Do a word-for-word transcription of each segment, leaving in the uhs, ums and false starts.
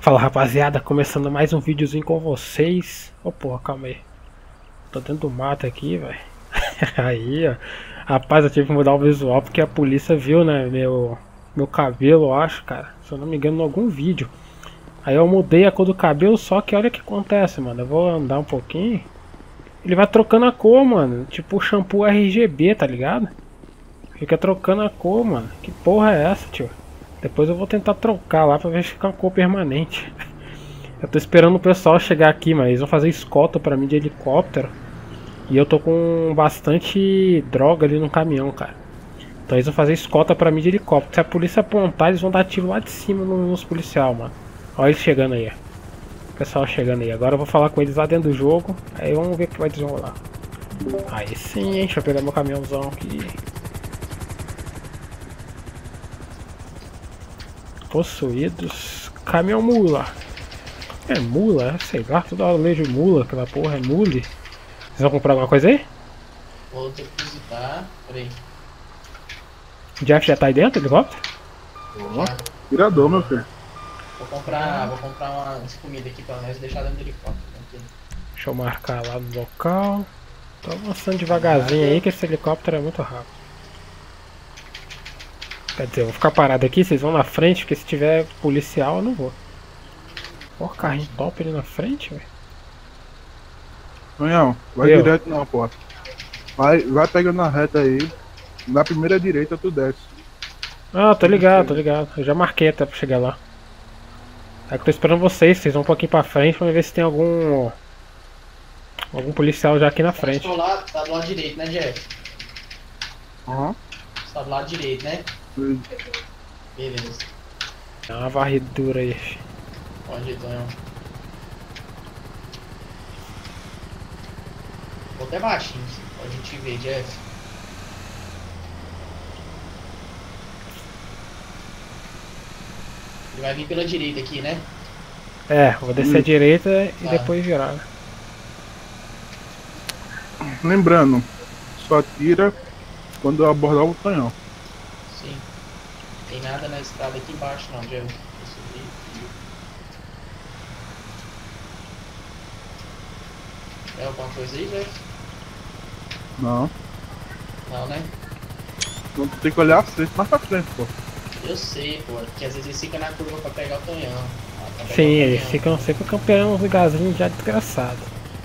Fala rapaziada, começando mais um videozinho com vocês. Ô porra, calma aí. Tô dentro do mato aqui, velho. Aí, ó. Rapaz, eu tive que mudar o visual porque a polícia viu, né, meu, meu cabelo, eu acho, cara. Se eu não me engano, em algum vídeo. Aí eu mudei a cor do cabelo, só que olha o que acontece, mano. Eu vou andar um pouquinho. Ele vai trocando a cor, mano. Tipo o shampoo R G B, tá ligado? Fica trocando a cor, mano. Que porra é essa, tio? Depois eu vou tentar trocar lá pra ver se fica uma cor permanente. Eu tô esperando o pessoal chegar aqui, mas eles vão fazer escolta pra mim de helicóptero. E eu tô com bastante droga ali no caminhão, cara. Então eles vão fazer escolta pra mim de helicóptero. Se a polícia apontar, eles vão dar tiro lá de cima nos policiais, mano. Olha eles chegando aí, ó. O pessoal chegando aí. Agora eu vou falar com eles lá dentro do jogo. Aí vamos ver o que vai desenrolar. Aí sim, hein. Deixa eu pegar meu caminhãozão aqui. Possuídos. Caminhão mula. É mula? Sei lá, toda hora eu vejo mula, aquela porra é mule. Vocês vão comprar alguma coisa aí? Vou depositar. Peraí. Jeff já tá aí dentro do helicóptero? Ó, tirador, meu filho. Vou comprar, vou comprar umas comidas aqui pra nós deixar dentro do helicóptero. Aqui. Deixa eu marcar lá no local. Tô avançando devagarzinho aí que esse helicóptero é muito rápido. Quer dizer, eu vou ficar parado aqui, vocês vão na frente, porque se tiver policial eu não vou. Ó, carrinho top ali na frente, velho. Tonhão, vai Eu. direto não, pô. Vai, vai pegando na reta aí. Na primeira direita tu desce. Ah, tô ligado, tô ligado. Eu já marquei até pra chegar lá. É que eu tô esperando vocês, vocês vão um pouquinho pra frente pra ver se tem algum. Algum policial já aqui na frente. Tá do lado, tá do lado direito, né, Jeff? Aham. Tá do lado direito, né? Beleza. Dá uma varredura aí. Onde Tonhão? Vou até baixinho, pra gente ver, Jeff. Ele vai vir pela direita aqui, né? É, vou descer Hum. à direita e Tá. depois virar. Lembrando, só tira quando eu abordar o Tonhão. Sim. Tem nada na estrada aqui embaixo não, Jeff. Vou subir. É alguma coisa aí, Jeff? Não. Não, né? Não tem que olhar a frente, mais pra frente, pô. Eu sei, pô, porque às vezes eles ficam na curva pra pegar o Tonhão. Ah, pra pegar Sim, o eles Tonhão. ficam sempre campeando uns lugarzinhos já desgraçado.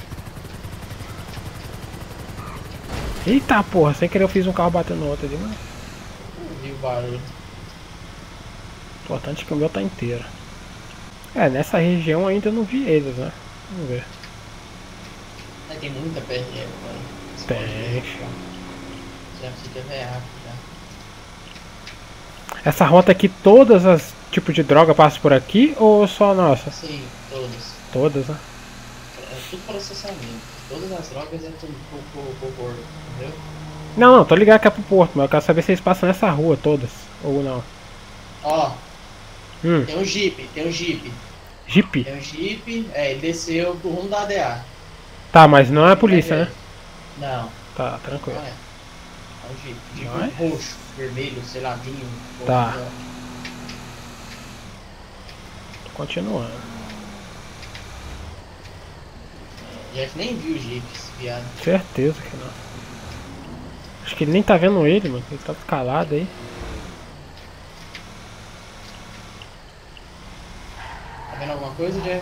Eita porra, sem querer eu fiz um carro batendo no outro ali, mas Eu vi o barulho. o importante é que o meu tá inteiro. É, nessa região ainda eu não vi eles, né? Vamos ver. Mas tem muita P R F, mano. Tem. Já fica veado já. Essa rota aqui, todas as tipos de droga passam por aqui ou só a nossa? Sim, todos. Todas, né? É tudo processamento. Todas as drogas é tudo pro, pro, pro porto, entendeu? Não, não, tô ligado que é pro porto, mas eu quero saber se eles passam nessa rua todas, ou não. Ó, Hum, tem um Jeep, tem um Jeep. Jeep? Tem um Jeep, é, ele desceu pro rumo da A D A. Tá, mas não é a polícia, né? Não, Tá, não tranquilo. é. É um Jeep. Jeep Não é? roxo, vermelho, sei lá, vinho. Tá. roxo, né? Tô continuando. Jeff nem viu o Jeep, esse viado. Certeza que não. Acho que ele nem tá vendo ele, mano. Ele tá calado aí. Tá vendo alguma coisa, Jeff?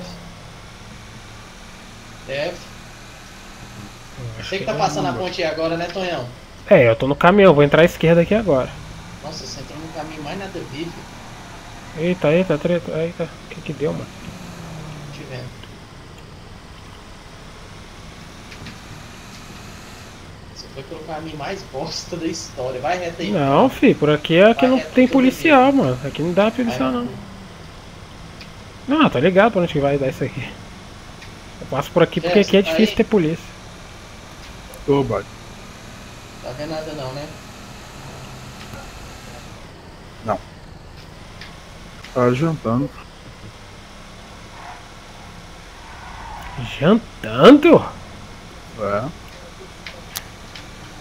Jeff? Acho Você que tá ele- passando a ponte aí agora, né, Tonhão? É, eu tô no caminhão, vou entrar à esquerda aqui agora. Nossa, você entrou no caminho mais nada a ver, filho. Eita, eita, treta, eita. O que que deu, mano? Tô te vendo. Você foi pelo caminho mais bosta da história. Vai reto aí. Não, fi, por aqui é que Vai não reto tem todo policial, jeito. mano. Aqui não dá Vai policial, na não. curva. Não, tô ligado pra onde que vai dar isso aqui. Eu passo por aqui porque É, aqui é você tá difícil aí? ter polícia. Tô, bate. Tá vendo nada não, né? Tá jantando. Jantando? É.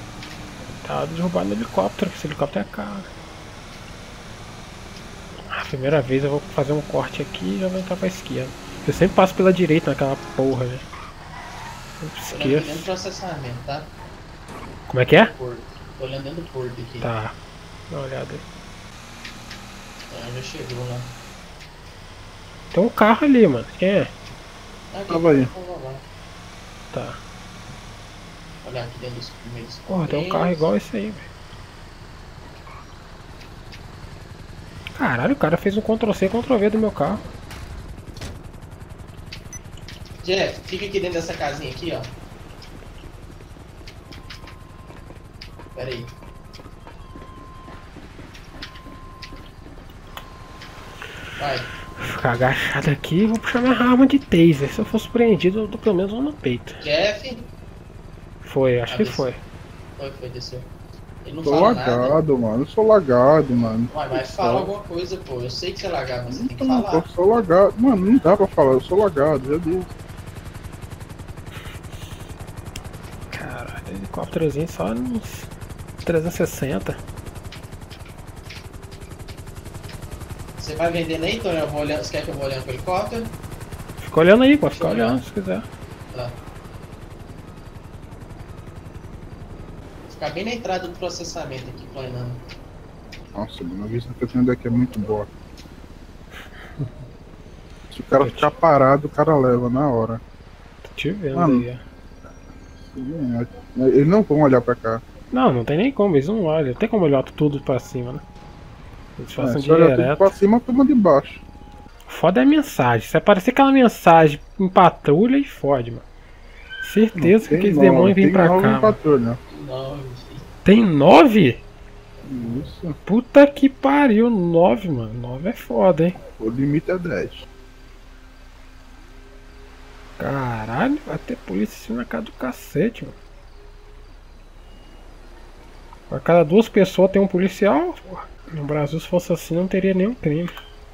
Tá derrubando o helicóptero, que esse helicóptero é caro. Ah, Primeira vez eu vou fazer um corte aqui e já vou entrar pra esquerda. Eu sempre passo pela direita naquela porra, né? Eu Tô olhando aqui dentro do esqueço. processamento, tá? Como é que é? Porto. Tô olhando dentro do porto aqui. Tá. Dá uma olhada aí. Ah, já chegou lá. Tem um carro ali, mano. Quem é? Ah, aqui, Tava aí. vamos lá. Tá. Olha aqui dentro dos primeiros. Porra, tem um carro igual esse aí, velho. Caralho, o cara fez um control C, control V do meu carro. Jeff, fica aqui dentro dessa casinha aqui, ó. Pera aí. Vai. Vou ficar agachado aqui e vou puxar minha arma de taser. Se eu for surpreendido, eu dou pelo menos um no peito. Jeff. Foi, acho Ah, que desceu. foi. Foi, foi, desceu. Ele não Sou fala nada. lagado, mano. Eu sou lagado, mano. Uai, mas fala alguma coisa, pô. Eu sei que você é lagado, mas você tem que Não, falar. eu sou lagado. Mano, não dá pra falar. Eu sou lagado, já disse. Caralho, helicópterozinho só nos trezentos e sessenta. Você vai vendendo aí, Tony? Eu vou olhando. Você quer que eu vou olhando pro helicóptero? Fica olhando aí, pode ficar Deixa eu olhando olhar. se quiser. Tá. Vou ficar bem na entrada do processamento aqui, planando. Nossa, mano, a vista que eu tenho daqui é muito boa. Se o cara ficar parado, o cara leva na hora. Tô te vendo Mano. aí, ó. Eles não vão olhar pra cá. Não, não tem nem como, eles não olham. Não tem como olhar tudo pra cima, né? Eles É, façam se olhar tudo direto. pra cima, toma de baixo. Foda é a mensagem. Se aparecer aquela mensagem em patrulha, e fode, mano. Certeza que Tem aqueles nove, demônios vêm tem pra nove cá, em mano. patrulha. Não, Tem nove? Isso. Puta que pariu, nove, mano. Nove é foda, hein? O limite é dez. Caralho, vai ter polícia assim na casa do cacete, mano. A cada duas pessoas tem um policial? Porra. No Brasil, se fosse assim, não teria nenhum crime.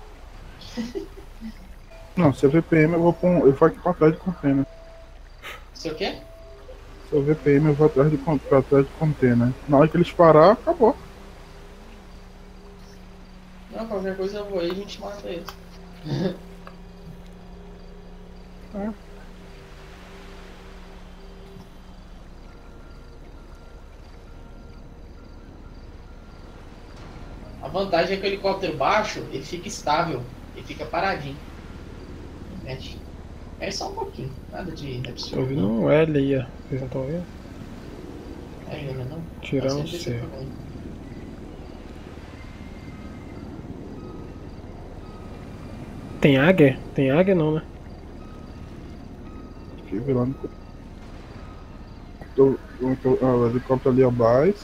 Não, se é V P M eu vou pra um, eu vou aqui pra trás de container. Você o quê? Se é V P M eu vou atrás de, con- pra trás de container. Na hora que eles parar, acabou. Não, qualquer coisa eu vou aí e a gente mata ele. É. A vantagem é que o helicóptero baixo, ele fica estável, ele fica paradinho. Mexe. É só um pouquinho, nada de Tô absurdo. ouvindo não. um L aí, ó. Vocês não estão ouvindo? Ainda não? Tirando Com o certeza seu. também. Tem águia? Tem águia não, né? Aqui, virando. Tô, tô, tô, ah, o helicóptero ali abaixo.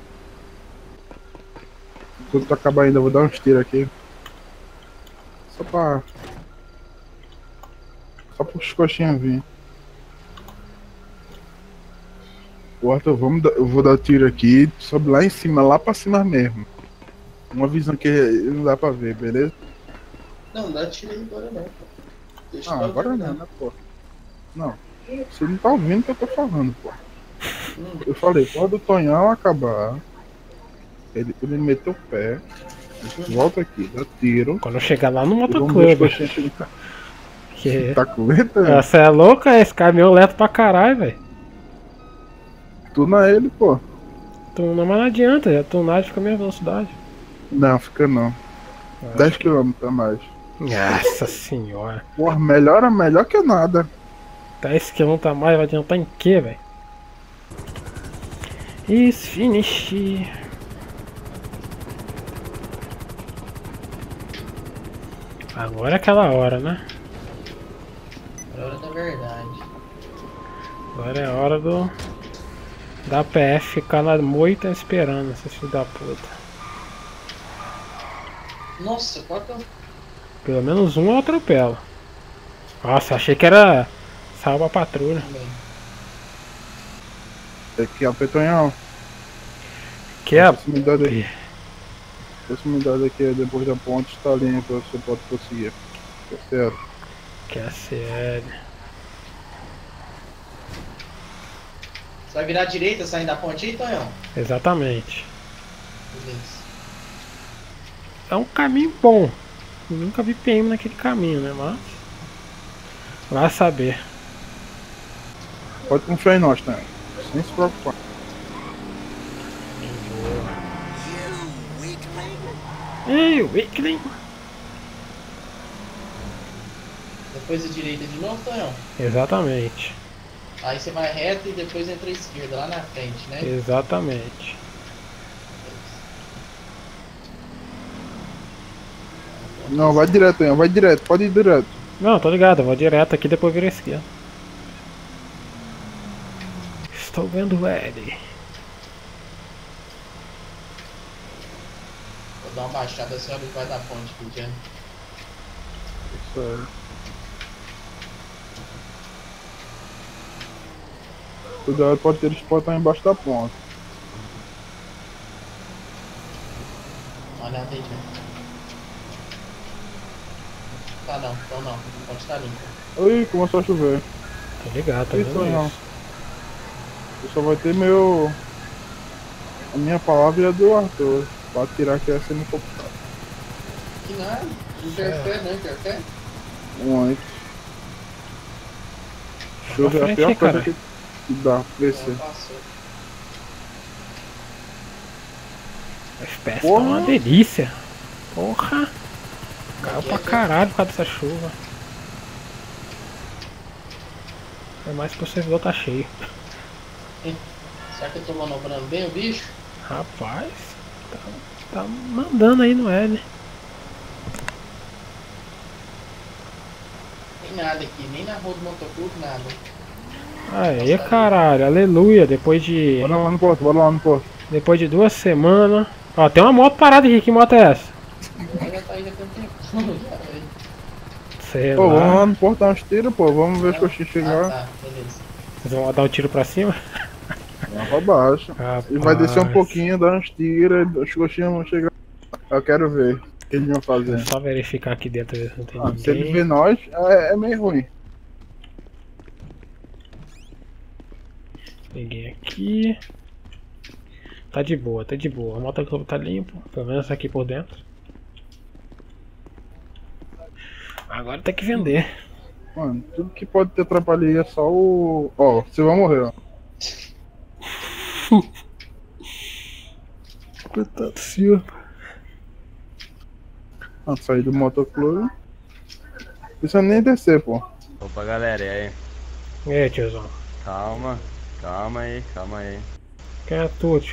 Quando tu acabar ainda, eu vou dar uns tiros aqui. Só pra. Só para os coxinhas vir. O Arthur, vamos dar, eu vou dar tiro aqui, sobe lá em cima, lá pra cima mesmo. Uma visão que não dá pra ver, beleza? Não, não dá tiro aí agora não. Pô. Deixa Ah, pra agora terminar. não, né, pô? Não. Você não tá ouvindo o que eu tô falando, pô. Hum, Eu falei, quando o Tonhão acabar, ele, ele meteu o pé, volta aqui, dá tiro. Quando eu chegar lá no E vamos ver os motoclube. coxinhas que ele tá. Que... Tá com letra? Você é louca? Esse caminhão lento pra caralho, velho. Tuna ele, pô. Tu não, mas não adianta, a tunagem fica a mesma velocidade. Não, fica não. dez quilômetros a mais. Nossa senhora. Porra, melhor é melhor que nada. dez quilômetros a mais vai adiantar em quê, velho? Is finish. Agora é aquela hora, né? é hora da verdade. Agora é a hora do... da P F ficar na moita esperando, esses filhos da puta. Nossa, qual que é o... Pelo menos um eu atropelo. Nossa, achei que era salva a patrulha. Aqui, ó, Petonhão. Que é... Proximidade aqui. Proximidade aqui é depois da ponte está limpa, você pode prosseguir. É sério. Que é sério. Você vai virar à direita saindo da ponte aí, Tonhão? Exatamente. Beleza. É um caminho bom. nunca vi P M naquele caminho, né? Mas vai saber. Pode confiar em nós também. Sem se preocupar. Ei, Weakling! Depois a direita de novo, Tonhão? Exatamente. Aí você vai reto e depois entra à esquerda, lá na frente, né? Exatamente. Não, vai direto, hein? Vai direto, pode ir direto. Não, tô ligado, eu vou direto aqui, depois viro à esquerda. Estou vendo ele. Vou dar uma baixada assim, olha que vai dar ponte pro Diano. Isso aí. Cuidado, pode ter eles podem estar embaixo da ponta. Olha a aí, né? Tá não, então não, pode estar limpo. Ih, começou a chover. Tô ligado, tá Isso vendo aí, não. isso. Eu só vai ter meu... A minha palavra e a do Arthur. Pra tirar que essa não complicado. Que nada, interfere, não interfere? Muito. Pra Chover é a frente pior aí, coisa cara. que que dá pra crescer. Não, passou. O F P S tá Porra. uma delícia. Porra. Caiu pra caralho por causa dessa chuva. É mais que o servidor tá cheio. Será que eu tô manobrando bem o bicho? Rapaz, tá, tá mandando aí no L. Tem nada aqui, nem na rua do motoclube, nada. Aê, caralho, aleluia. Depois de. Bora lá no porto, bora lá no porto. Depois de duas semanas. Ó, tem uma moto parada aqui. Que moto é essa? Ela já tá indo há tanto tempo. Sei Pô, vamos lá. lá no porto dar uns tiros, pô. Vamos ver se o coxinha Ah, chegar. tá, beleza. Vocês vão dar um tiro pra cima? Lá pra baixo. E vai descer um pouquinho, dar uns tiros, os coxinhas vão chegar. Eu quero ver o que eles vão fazer. Só verificar aqui dentro ver se não tem Ah, se ele ninguém. vê nós, é, é meio ruim. Ninguém aqui. Tá de boa, tá de boa. A motoclube tá limpo. Pelo menos aqui por dentro. Agora tem que vender. Mano, tudo que pode ter atrapalhado é só o... Ó, você vai morrer, ó. Coitado seu. Ah, sair do motoclube. Não precisa nem descer, pô. Opa, galera, e aí? E aí, tiozão? Calma, calma aí, calma aí. Quem é tu, tio?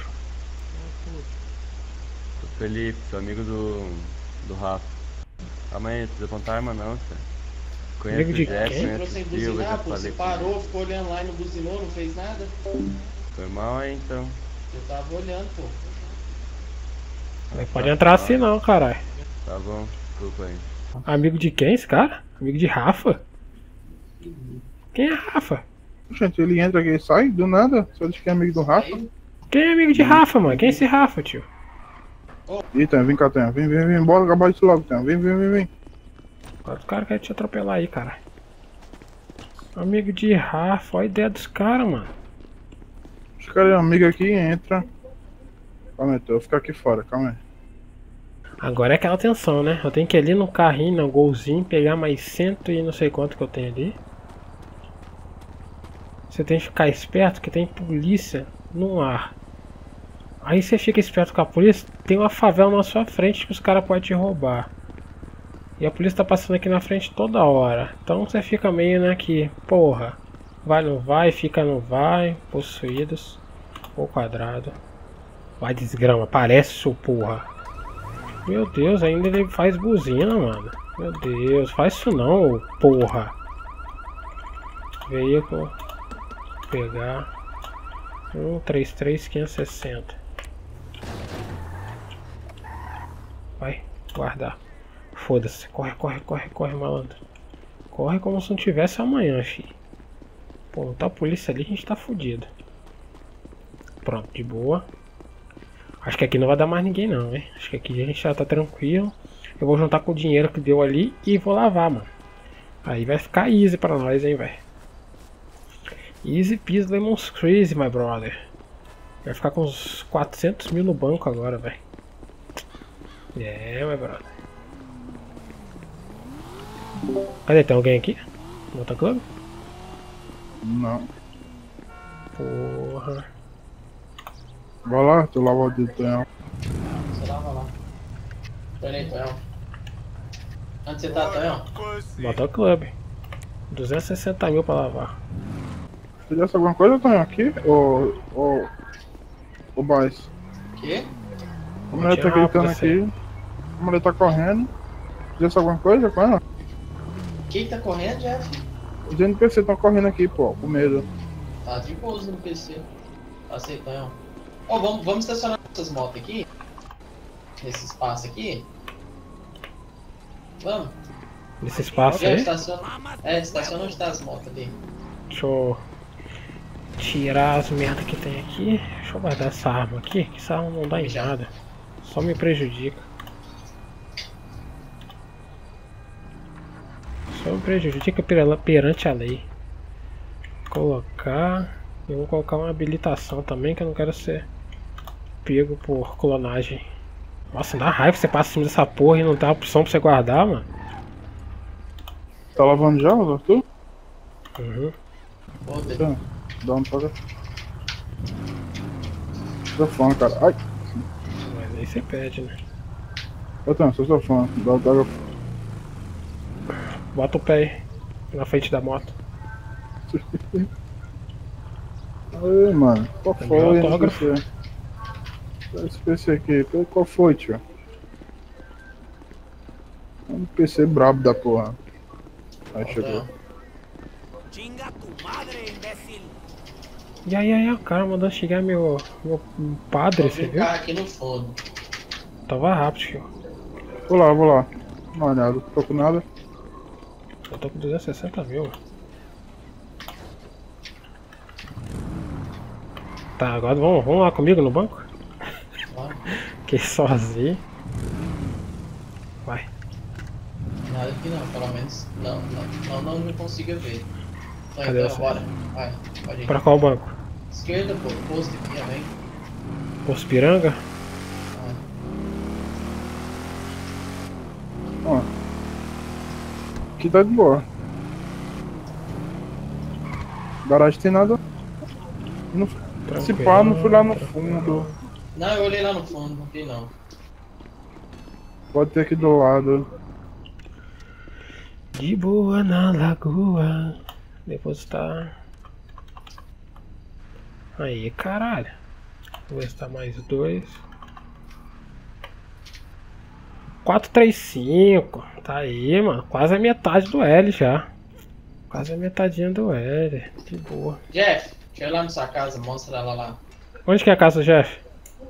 Sou Felipe, sou amigo do, do Rafa. Calma aí, não precisa apontar arma não, cara. Conheço Amigo o de Jeff, quem? Entrou conheço sem o Silva, já buzinar, pô. Você falei com parou, ele. ficou olhando lá e não buzinou, não fez nada. Foi mal aí, então. Eu tava olhando, pô. Não pode entrar assim não, caralho. Tá bom, desculpa aí. Amigo de quem esse cara? Amigo de Rafa? Quem é Rafa? Gente, ele entra aqui e sai, do nada. Só diz que é amigo do Rafa. Aí, Quem é amigo de Rafa, mano? Quem é esse Rafa, tio? Eita, vem cá, Tenha. Vem, vem, vem. Bora acabar isso logo, Tenha. Vem, vem, vem, vem. Agora os caras querem te atropelar aí, cara. Amigo de Rafa, olha a ideia dos caras, mano. Os caras é amigo aqui, entra. Calma aí, eu vou ficar aqui fora, calma aí. Agora é aquela tensão, né? Eu tenho que ir ali no carrinho, no golzinho, pegar mais cento e não sei quanto que eu tenho ali. Você tem que ficar esperto que tem polícia no ar. Aí você fica esperto com a polícia, tem uma favela na sua frente que os caras podem te roubar. E a polícia tá passando aqui na frente toda hora. Então você fica meio, né, que, porra, vai não vai, fica não vai, possuídos, ou quadrado. Vai desgrama, parece seu porra. Meu Deus, ainda ele faz buzina, mano. Meu Deus, faz isso não, porra. Veículo. Pegar. um três três quinhentos e sessenta. Vai, guardar. Foda-se, corre, corre, corre, corre, malandro. Corre como se não tivesse amanhã, fi. Pô, não tá a polícia ali, a gente tá fudido. Pronto, de boa. Acho que aqui não vai dar mais ninguém não, hein? Acho que aqui a gente já tá tranquilo. Eu vou juntar com o dinheiro que deu ali e vou lavar, mano. Aí vai ficar easy pra nós, hein, velho. Easy peasy lemon squeezy, my brother. Vai ficar com uns quatrocentos mil no banco agora, velho. É, my brother. Cadê? Tem alguém aqui? No motoclube? Não. Porra. Vai lá, tu lava o dedo, Tonhão. Você lava lá. Tô aí, Tonhão. Onde você tá, Tonhão? Motoclube. duzentos e sessenta mil pra lavar. Fizesse alguma coisa, Tonhão, aqui? Ou. Ou. Ou mais? Quê? A mulher tá gritando aqui. A mulher tá correndo. Fizesse alguma coisa com ela? Quem tá correndo, Jeff? Os N P C estão correndo aqui, pô, com medo. Tá de boa no P C. Passei, Tonhão. Ó, vamos, vamos estacionar essas motos aqui. Nesse espaço aqui. Vamos. Nesse espaço Jeff, aí? estaciona. É, estaciona onde tá as motos ali. Deixa eu tirar as merdas que tem aqui. Deixa eu guardar essa arma aqui, que essa arma não dá em nada. Só me prejudica. Só me prejudica pela- perante a lei. Colocar. Eu vou colocar uma habilitação também, que eu não quero ser pego por clonagem. Nossa, dá raiva você passa em cima dessa porra e não tem opção pra você guardar, mano. Tá lavando já, Arthur? Uhum. Volta aí. Tá. Dá um toque. Tô fã, cara. Ai! Mas aí você pede, né? Eu tenho, sou seu fã. Dá um toque. Bota o pé aí, na frente da moto. Aí, mano. Qual Cadê foi o esse autógrafo? P C? Esse P C aqui. Qual foi, tio? Um P C brabo da porra. Aí chegou. Chinga tu madre, imbécil. E aí, aí, o cara mandou chegar meu, meu padre, Vou você vir um viu? carro aqui no fundo. Tava rápido, tio. Vou lá, vou lá. Dá uma olhada. Tô com nada. Eu tô com duzentos e sessenta mil. Tá, agora vamos, vamos lá comigo no banco? Ó, Fiquei sozinho. Vai. nada aqui não, pelo menos. Não, não, não, não me consiga ver. Então, Cadê então, você? bora. Vai, pode ir. Pra qual banco? Esquerda, pô, posto aqui também. Posto Piranga? Vai. Ó. Aqui tá de boa. Garagem tem nada. Não, se pá, não fui lá no fundo. Não, eu olhei lá no fundo, não tem não. Pode ter aqui do lado. De boa na lagoa. Depositar. Aí, caralho. Vou ver se tá mais dois. quatro três cinco. Tá aí, mano. Quase a metade do L já. Quase a metadinha do L. De boa. Jeff, deixa eu ir lá na sua casa, mostra ela lá. Onde que é a casa do Jeff?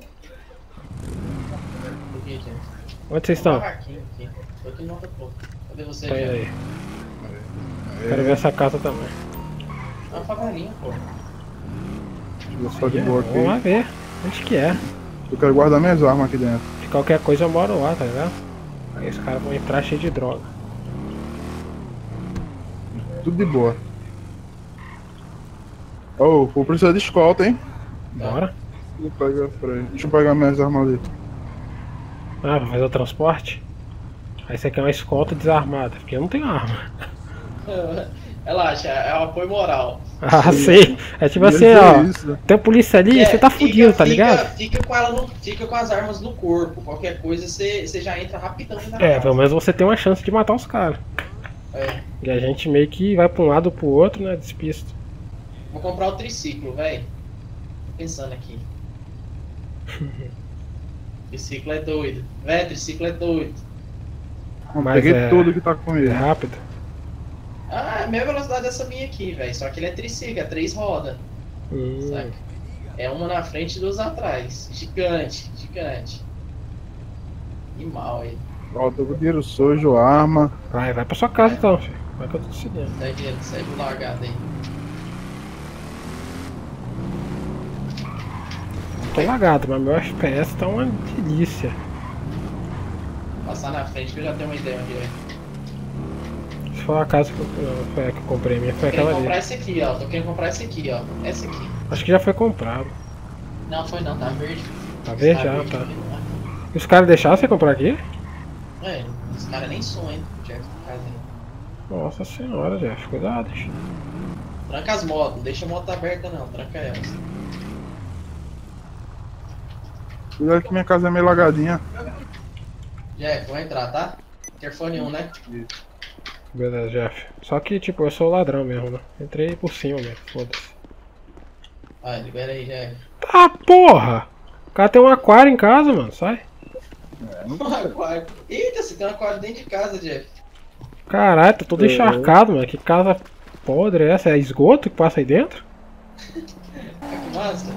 Aqui, Jeff. Onde vocês Tem um estão? barraquinho aqui. Tô aqui no outro pouco. Cadê você, Tá indo Jeff? aí. Quero ver essa casa também. É uma favelinha, pô. Eu só de boa Vamos lá aqui. ver. Onde que é? Eu quero guardar minhas armas aqui dentro. De qualquer coisa eu moro lá, tá ligado? Aí os caras vão entrar cheio de droga. Tudo de boa. Oh, vou precisar de escolta, hein? Bora. Vou pegar, peraí. Deixa eu pegar minhas armas ali. Ah, vai fazer o transporte? Aí você quer uma escolta desarmada, porque eu não tenho arma. Relaxa, é um apoio moral. Ah, sei. É tipo Ia assim, dizer ó. isso. Tem polícia ali, É, você tá fica- fudido, tá fica- ligado? Fica com, ela no, fica com as armas no corpo. Qualquer coisa você você já entra rapidão na É, casa. pelo menos você tem uma chance de matar os caras. É. E a gente meio que vai pra um lado ou pro outro, né? Despista. Vou comprar o triciclo, velho. Tô pensando aqui. Triciclo é doido. Véi, triciclo é doido. Eu Mas peguei é- tudo que tá comigo. É rápido. Ah, é a mesma velocidade dessa minha aqui, velho. Só que ele é triciclo, é três rodas. Hum, Saca? É uma na frente e duas atrás. Gigante, gigante. E mal aí. Ó, tô com dinheiro sujo, arma. vai, vai pra sua casa então, filho. Vai que eu tô te seguindo. Sai de sai do lagado aí. Tô lagado, mas meu F P S tá uma delícia. Passar na frente que eu já tenho uma ideia onde é. Se for a casa que eu, não, foi a que eu comprei, a minha foi Tô querendo aquela comprar ali. esse aqui, ó. Tô querendo comprar esse aqui, ó. Essa aqui. Acho que já foi comprado. Não, foi não, tá verde. Tá verde já, verde tá. aqui, não E os caras deixaram você comprar aqui? é? É, os caras nem sonham, Jeff, por causa aí. Nossa senhora, Jeff, cuidado. Filho. Tranca as motos, não deixa a moto aberta não, tranca elas. Cuidado que minha casa é meio lagadinha. Jeff, vai entrar, tá? Interfone um, né? Beleza, Jeff. Só que, tipo, eu sou ladrão mesmo, né? Entrei por cima mesmo, foda-se. Vai, libera aí, Jeff. Tá, porra! O cara tem um aquário em casa, mano, sai. Um aquário. Eita, você tem um aquário dentro de casa, Jeff. Caralho, tá todo É. encharcado, mano. Que casa podre é essa? É esgoto que passa aí dentro? Olha que massa.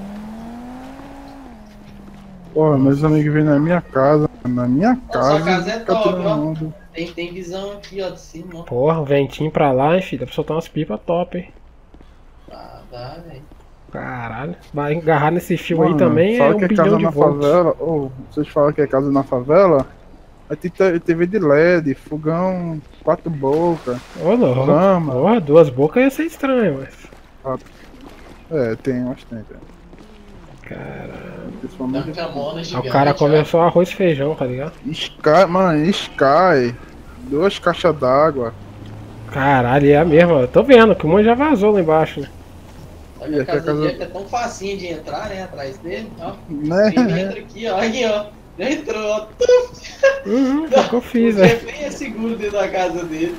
Porra, meus amigos vêm na minha casa. Na minha Ó, casa. sua casa é fica top, todo ó. mundo. Tem, tem visão aqui, ó, de cima, ó. Porra, um ventinho pra lá, hein, filho. Dá pra soltar umas pipas top, hein. Ah, dá, velho. Caralho. Vai agarrar nesse fio aí Mano, também é fala um que é bilhão casa de na volts. favela. Ou vocês falam que é casa na favela? Aí tem te- T V de L E D, fogão, quatro bocas, Ô, louco. cama. Porra, duas bocas ia ser estranho, mas... É, tem bastante. Caralho. Principalmente. Tanca a mona Aí gigante. o cara ó. começou arroz e feijão, tá ligado? Sky, mano, Sky. Duas caixas d'água. Caralho, é a mesma. Eu tô vendo que o monte já vazou lá embaixo, né? Só que E a aqui a casa casa- do Jeff é tão facinho de entrar, né, atrás dele, ó. Né? Ele entra aqui, ó, aqui, ó. Já entrou, ó. Uhum, foi o que eu fiz, O velho. Jeff nem é seguro dentro da casa dele.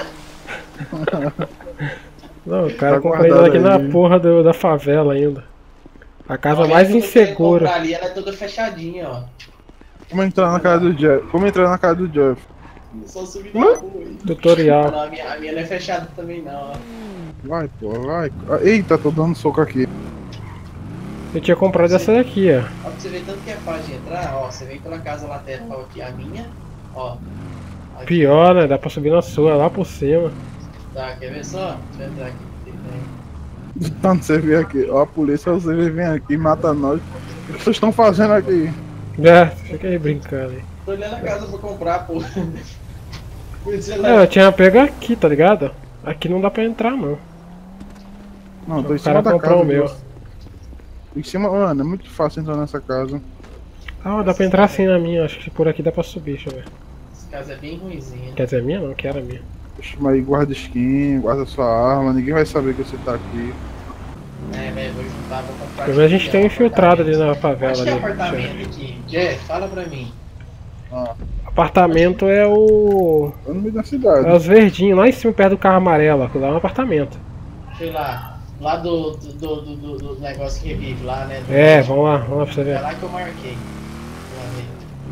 Não, o cara Tá comprou ele guardado aqui na aí. porra do- da favela ainda. A casa Ó, mais essa que você insegura. comprar ali, ela é toda fechadinha, ó. Como entrar na casa do Jeff? Como entrar na casa do Jeff? Só subir na rua aí. Tutorial. Não, a minha, a minha não é fechada também, não, ó. Vai, pô, vai. Ah, eita, tô dando soco aqui. Eu tinha comprado essa daqui, ó. Ó, pra você ver tanto que é fácil de entrar, ó. Você vem pela casa lateral aqui, a minha, ó. Aqui, Pior, né? Dá pra subir na sua, lá por cima. Tá, quer ver só? Deixa eu entrar aqui. Tem- Tanto você vê aqui, ó, a polícia, você vem aqui e mata nós. O que vocês estão fazendo aqui? É, fica aí brincando aí. Tô olhando a casa pra comprar, pô. Pois é, É, eu tinha pego aqui, tá ligado? Aqui não dá pra entrar, não. Não, tô em O cara cima da comprou casa. o meu. do- Em cima, mano, é muito fácil entrar nessa casa. Ah, dá pra entrar assim na minha. Acho que por aqui dá pra subir, deixa eu ver. Essa casa é bem ruimzinha. Quer dizer, minha não, que era minha. Chama aí, guarda skin, guarda sua arma, ninguém vai saber que você tá aqui. É, velho, vou juntar, vou comprar. Pelo menos a gente tem um infiltrado ali na Acho favela que é ali. apartamento aqui. Jeff, fala pra mim. Ah, Apartamento é o. eu no meio da cidade. É os verdinhos, lá em cima, perto do carro amarelo. Aquilo lá é um apartamento. Sei lá, lá do, do, do, do, do negócio que revive lá, né? Do- É, vamos lá, vamos lá pra você É ver. lá que eu marquei. Vamos ver.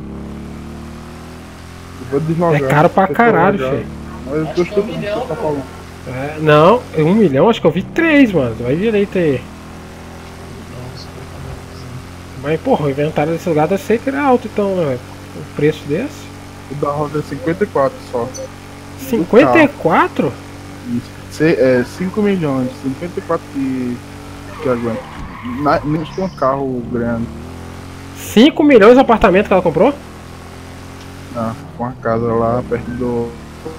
Eu vou deslogar. É caro pra eu tô caralho, logado. filho. Mas eu tô Acho que é um escutando o que milhão, você tá pô. falando. É, não, um milhão, acho que eu vi três, mano. Vai direito aí. Nossa, apartamentozinho. Mas, porra, o inventário desse lugar deve ser que era alto, então, né, velho? O preço desse? O da roda é cinquenta e quatro só. cinquenta e quatro? Isso. Cê- É cinco milhões, cinquenta e quatro que, que aguenta. Na- Nem tem um carro grande. cinco milhões de apartamento que ela comprou? Ah, com a casa lá perto do.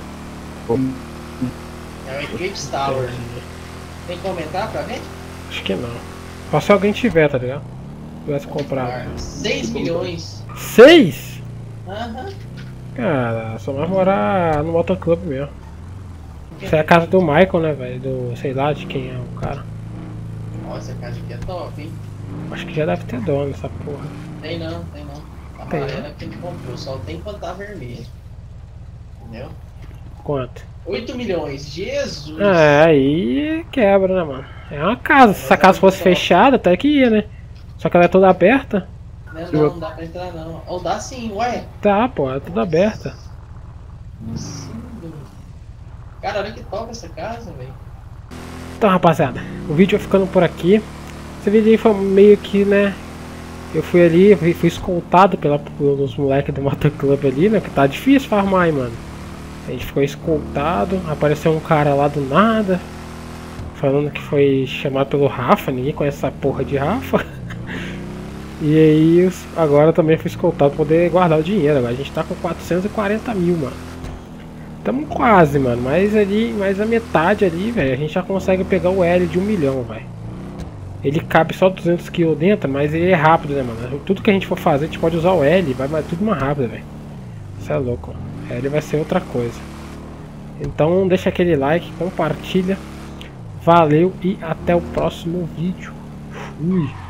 É o Eclipse Tower. Tem que comentar pra ver? Acho que não. Só se alguém tiver, tá ligado? Tivesse comprado. seis milhões. seis? Aham. Cara, só mais morar no motoclube mesmo. Isso é a casa do Michael, né, velho? Do, sei lá de quem é o cara. Nossa, a casa aqui é top, hein? Acho que já deve ter dono essa porra. Tem não, tem não. A Tem, amarela que a gente comprou, só tem quando tá vermelho. Entendeu? Quanto? oito milhões, Jesus! É, aí quebra, né, mano? É uma casa. Se essa casa fosse fechada, até que ia, né? Só que ela é toda aberta. Não, não, não dá pra entrar não. Ou dá sim, ué. Tá, pô, é toda aberta. Sim. Cara, olha que top essa casa, velho. Então, rapaziada, o vídeo vai ficando por aqui. Esse vídeo aí foi meio que, né? Eu fui ali, fui, fui escoltado pela, pelos moleques do motoclube ali, né? Que tá difícil farmar aí, mano. A gente ficou escoltado, apareceu um cara lá do nada, falando que foi chamado pelo Rafa, ninguém conhece essa porra de Rafa. E aí, os- agora também fui escoltado pra poder guardar o dinheiro. Agora a gente tá com quatrocentos e quarenta mil, mano. Tamo quase, mano, mas ali, mais a metade ali, velho, a gente já consegue pegar o L de um milhão, velho. Ele cabe só duzentos quilos dentro, mas ele é rápido, né, mano? Tudo que a gente for fazer, a gente pode usar o L, vai, vai tudo mais rápido, velho. Isso é louco, mano. L vai ser outra coisa. Então deixa aquele like, compartilha. Valeu e até o próximo vídeo. Fui.